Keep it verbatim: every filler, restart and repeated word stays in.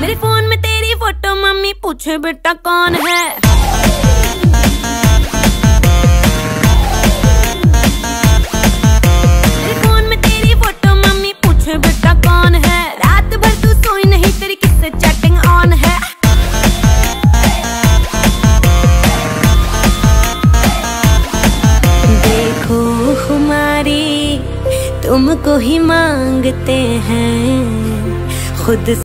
मेरे फोन में तेरी फोटो मम्मी पूछे बेटा कौन है। मेरे फोन में तेरी फोटो मम्मी पूछे बेटा कौन है। रात भर तू सोई नहीं तेरी किससे चैटिंग ऑन है। देखो हमारी तुमको ही मांगते हैं खुद